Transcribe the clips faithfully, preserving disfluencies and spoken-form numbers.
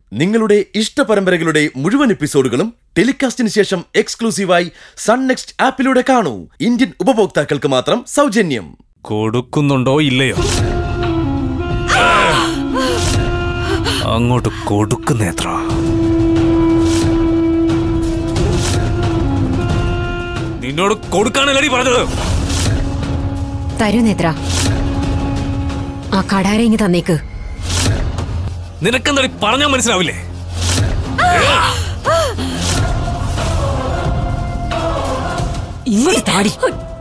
നിങ്ങളുടെ ഇഷ്ട പരമ്പരകളുടെ മുഴുവൻ എപ്പിസോഡുകളും ടെലികാസ്റ്റിന് ശേഷം എക്സ്ക്ലൂസീവായി സൺ നെക്സ്റ്റ് ആപ്പിലൂടെ കാണൂ. ഇന്ത്യൻ ഉപഭോക്താക്കൾക്ക് മാത്രം സൗജന്യം. കൊടുക്കുന്നുണ്ടോ ഇല്ലയോ? അങ്ങോട്ട് കൊടുക്കുന്നേത്ര. നിന്നോട് കൊടുക്കാനല്ലടി പറഞ്ഞത്. തരൂ നേത്ര. ആ കടാര ഇങ്ങ് തന്നേക്ക്. നിനക്കെന്താടി പറഞ്ഞാ മനസ്സിലാവില്ലേ? ഇങ്ങോട്ട് താടി.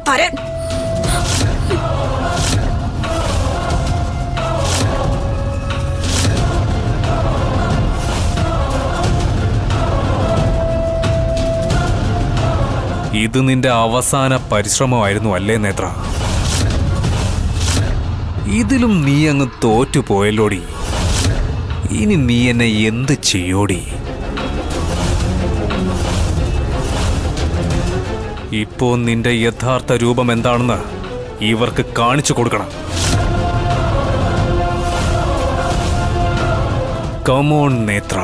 ഇത് നിന്റെ അവസാന പരിശ്രമമായിരുന്നു അല്ലേ നേത്ര? ഇതിലും നീ അങ്ങ് തോറ്റുപോയല്ലോടി. ഇനി നീ എന്നെ എന്ത് ചെയ്യോടി? ഇപ്പോ നിന്റെ യഥാർത്ഥ രൂപം എന്താണെന്ന് ഇവർക്ക് കാണിച്ചു കൊടുക്കണം. കമോൺ നേത്ര.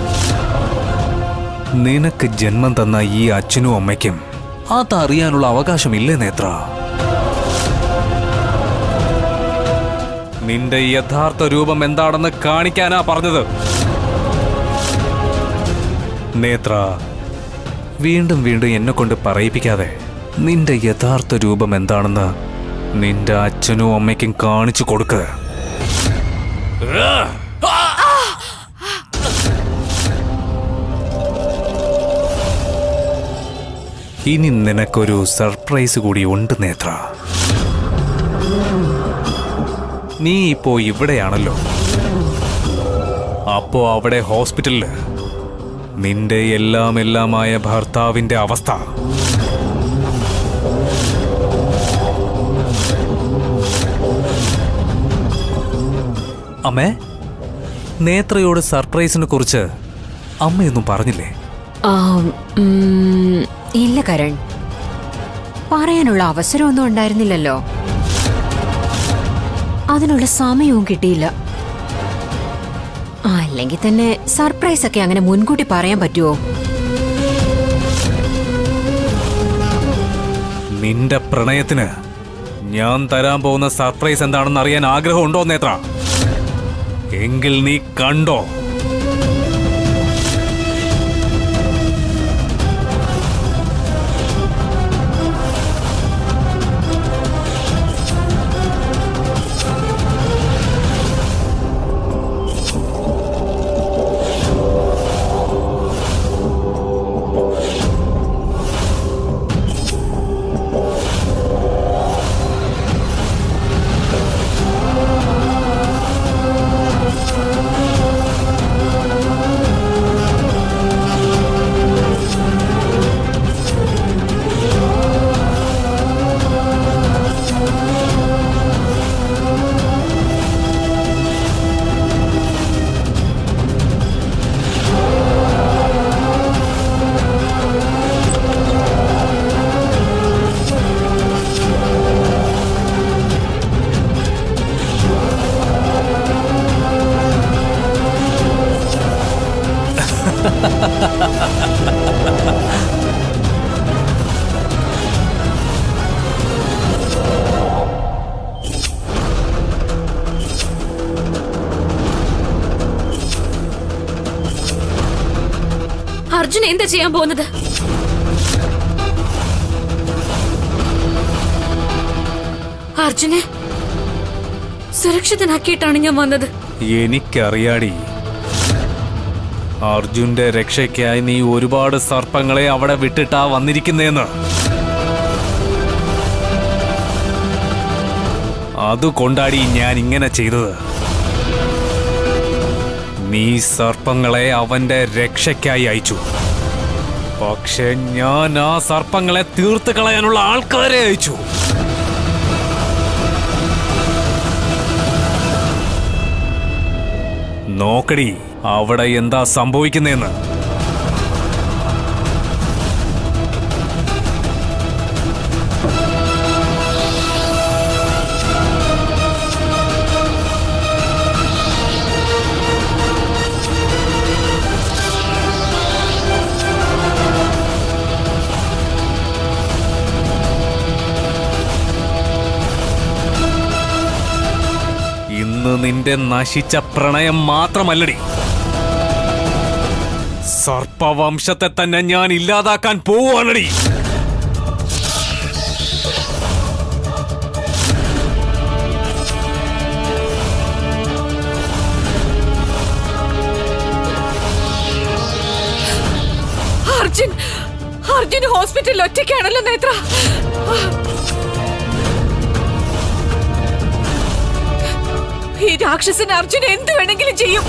നിനക്ക് ജന്മം തന്ന ഈ അച്ഛനും അമ്മയ്ക്കും അതറിയാനുള്ള അവകാശമില്ലേ നേത്ര? നിന്റെ യഥാർത്ഥ രൂപം എന്താണെന്ന് കാണിക്കാനാ പറഞ്ഞത്. നേത്ര, വീണ്ടും വീണ്ടും എന്നെ കൊണ്ട് പറയിപ്പിക്കാതെ നിന്റെ യഥാർത്ഥ രൂപം എന്താണെന്ന് നിന്റെ അച്ഛനും അമ്മയ്ക്കും കാണിച്ചു കൊടുക്ക്. ഇനി നിനക്കൊരു സർപ്രൈസ് കൂടി ഉണ്ട് നേത്ര. നീ ഇപ്പോ ഇവിടെയാണല്ലോ. അപ്പോ അവിടെ ഹോസ്പിറ്റലില് നിന്റെ എല്ലാം എല്ലാമായ ഭർത്താവിന്റെ അവസ്ഥ. അമ്മേ, നേത്രയോട് സർപ്രൈസിനെ കുറിച്ച് അമ്മയൊന്നും പറഞ്ഞില്ലേ? ഇല്ല കരൺ, പറയാനുള്ള അവസരമൊന്നും ഉണ്ടായിരുന്നില്ലല്ലോ. അതിനുള്ള സമയവും കിട്ടിയില്ല. അല്ലെങ്കിൽ തന്നെ സർപ്രൈസ് ഒക്കെ അങ്ങനെ മുൻകൂട്ടി പറയാൻ പറ്റുമോ? നിന്റെ പ്രണയത്തിന് ഞാൻ തരാൻ പോകുന്ന സർപ്രൈസ് എന്താണെന്ന് അറിയാൻ ആഗ്രഹമുണ്ടോ നേത്ര? എങ്കിൽ നീ കണ്ടോ. അർജുൻ എന്താ ചെയ്യാൻ പോകുന്നത്? അർജുനെ സുരക്ഷിതനാക്കിയിട്ടാണ് ഞാൻ വന്നത്. എനിക്കറിയാടി, അർജുന്റെ രക്ഷയ്ക്കായി നീ ഒരുപാട് സർപ്പങ്ങളെ അവിടെ വിട്ടിട്ടാ വന്നിരിക്കുന്നേന്ന്. അതുകൊണ്ടാടി ഞാൻ ഇങ്ങനെ ചെയ്തത്. നീ സർപ്പങ്ങളെ അവന്റെ രക്ഷയ്ക്കായി അയച്ചു. പക്ഷെ ഞാൻ ആ സർപ്പങ്ങളെ തീർത്ത് കളയാനുള്ള ആൾക്കാരെ അയച്ചു. നോക്കടി അവിടെ എന്താ സംഭവിക്കുന്നേന്ന്. നിന്റെ നശിച്ച പ്രണയം മാത്രമല്ലടി, സർപ്പവംശത്തെ തന്നെ ഞാൻ ഇല്ലാതാക്കാൻ പോവാണടി. അർജുൻ അർജുൻ ഹോസ്പിറ്റലിൽ ഒറ്റയ്ക്കാണല്ലോ നേത്ര. ഈ രാക്ഷസൻ അർജുൻ എന്ത് വേണമെങ്കിലും ചെയ്യും.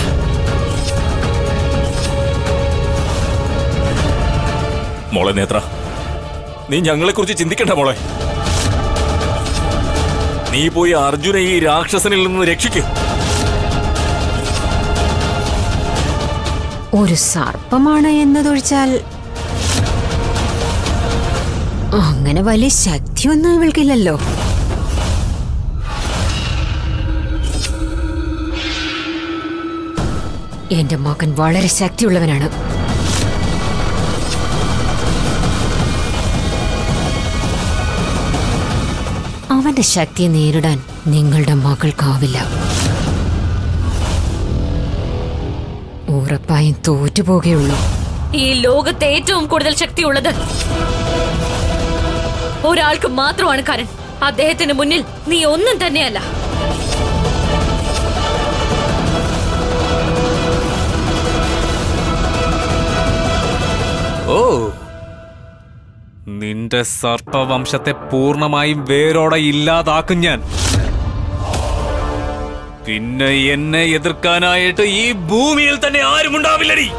മോളെ നേത്ര, നീ ഞങ്ങളെ കുറിച്ച് ചിന്തിക്കണ്ട മോളെ. നീ പോയി അർജുനെ ഈ രാക്ഷസനിൽ നിന്ന് രക്ഷിക്കും. ഒരു സർപ്പമാണ് എന്നതൊഴിച്ചാൽ അങ്ങനെ വലിയ ശക്തിയൊന്നും ഇവൾക്കില്ലല്ലോ. എന്റെ മകൻ വളരെ ശക്തിയുള്ളവനാണ്. അവന്റെ ശക്തിയെ നേരിടാൻ നിങ്ങളുടെ മകൾക്കാവില്ല. ഉറപ്പായും തോറ്റുപോകുകയുള്ളൂ. ഈ ലോകത്തെ ഏറ്റവും കൂടുതൽ ശക്തിയുള്ളത് ഒരാൾക്ക് മാത്രമാണ് കരൺ. അദ്ദേഹത്തിന് മുന്നിൽ നീ ഒന്നും തന്നെയല്ല. ഓ, നിന്റെ സർപ്പവംശത്തെ പൂർണ്ണമായും വേരോടെ ഇല്ലാതാക്കും ഞാൻ. പിന്നെ എന്നെ എതിർക്കാനായിട്ട് ഈ ഭൂമിയിൽ തന്നെ ആരും ഉണ്ടാവില്ലടി.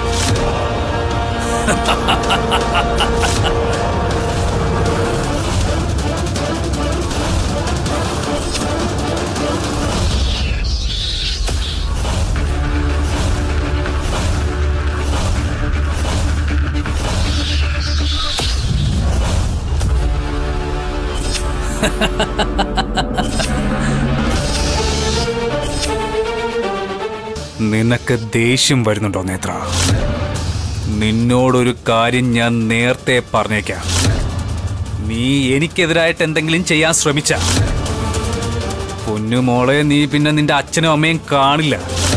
നിനക്ക് ദേഷ്യം വരുന്നുണ്ടോ നേത്ര? നിന്നോടൊരു കാര്യം ഞാൻ നേരത്തെ പറഞ്ഞേക്കാം. നീ എനിക്കെതിരായിട്ട് എന്തെങ്കിലും ചെയ്യാൻ ശ്രമിച്ച പൊന്നുമോളെ, നീ പിന്നെ നിന്റെ അച്ഛനും അമ്മയും കാണില്ല.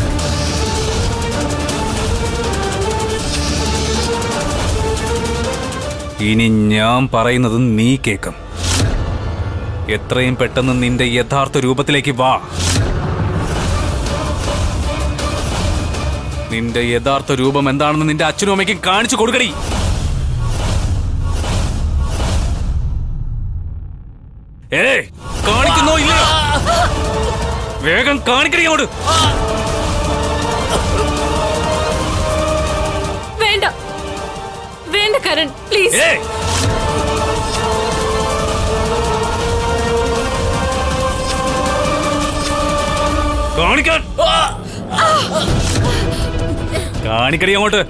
ഇനി ഞാൻ പറയുന്നത് നീ കേൾക്കും. എത്രയും പെട്ടെന്ന് നിന്റെ യഥാർത്ഥ രൂപത്തിലേക്ക് വാ. നിന്റെ യഥാർത്ഥ രൂപം എന്താണെന്ന് നിന്റെ അച്ഛനും അമ്മയ്ക്കും കാണിച്ചു കൊടുക്കടി. ഏയ്, കാണിക്കുന്നോ ഇല്ലയോ? വേഗം കാണിക്കടി അങ്ങോട്ട്. വേണ്ട വേണ്ട കരൺ, പ്ലീസ്. കാണിക്കാൻ കാണിക്കടി അങ്ങോട്ട്.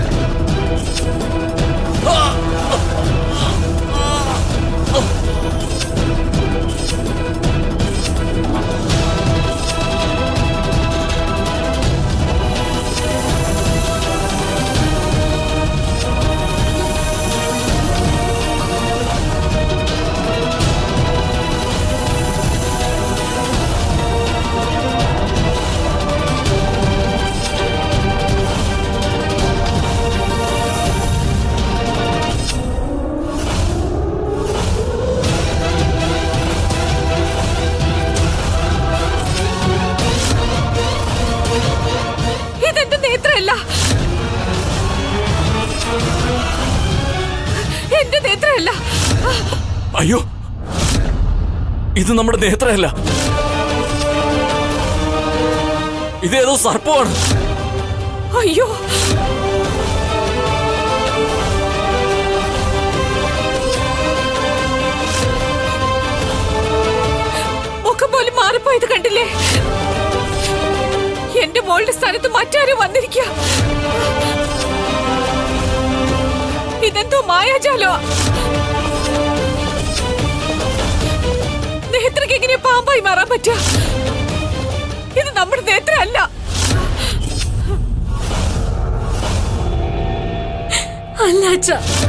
അയ്യോ, ഇത് നമ്മുടെ നേത്രയല്ല, ഇതേതോ സർപ്പമാണ്. അയ്യോ, മുഖം പോലും മാറിപ്പോയത് കണ്ടില്ലേ? എന്റെ മോളുടെ സ്ഥാനത്ത് മറ്റാരും വന്നിരിക്കുക. ഇതെന്തോ മായാജാലോ? നേത്രയ്ക്ക് എങ്ങനെയാ പാമ്പായി മാറാൻ പറ്റുക? ഇത് നമ്മുടെ നേത്ര അല്ല. അല്ല അച്ഛാ.